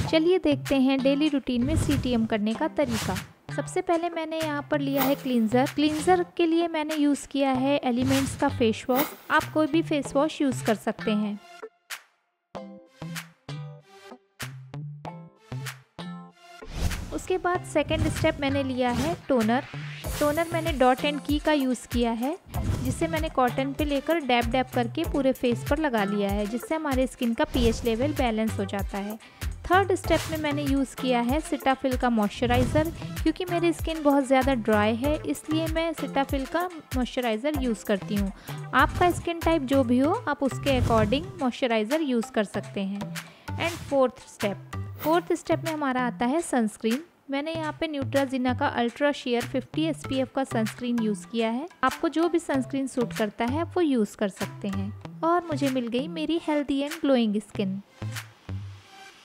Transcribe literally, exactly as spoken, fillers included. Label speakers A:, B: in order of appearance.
A: चलिए देखते हैं डेली रूटीन में सी टी एम करने का तरीका। सबसे पहले मैंने यहाँ पर लिया है क्लींजर। क्लींजर के लिए मैंने यूज़ किया है एलिमेंट्स का फेस वॉश। आप कोई भी फेस वॉश यूज़ कर सकते हैं। उसके बाद सेकंड स्टेप मैंने लिया है टोनर। टोनर मैंने डॉट एंड की का यूज़ किया है, जिसे मैंने कॉटन पे लेकर डैब डैब करके पूरे फेस पर लगा लिया है, जिससे हमारे स्किन का पीएच लेवल बैलेंस हो जाता है। थर्ड स्टेप में मैंने यूज़ किया है सिटाफिल का मॉइस्चराइज़र। क्योंकि मेरी स्किन बहुत ज़्यादा ड्राई है, इसलिए मैं सिटाफिल का मॉइस्चराइज़र यूज़ करती हूँ। आपका स्किन टाइप जो भी हो, आप उसके अकॉर्डिंग मॉइस्चराइज़र यूज़ कर सकते हैं। And fourth step fourth step में हमारा आता है सनस्क्रीन। मैंने यहाँ पे न्यूट्राजिना का ultra sheer fifty S P F का सनस्क्रीन यूज़ किया है। आपको जो भी सनस्क्रीन सूट करता है वो यूज़ कर सकते हैं। और मुझे मिल गई मेरी हेल्दी एंड ग्लोइंग स्किन।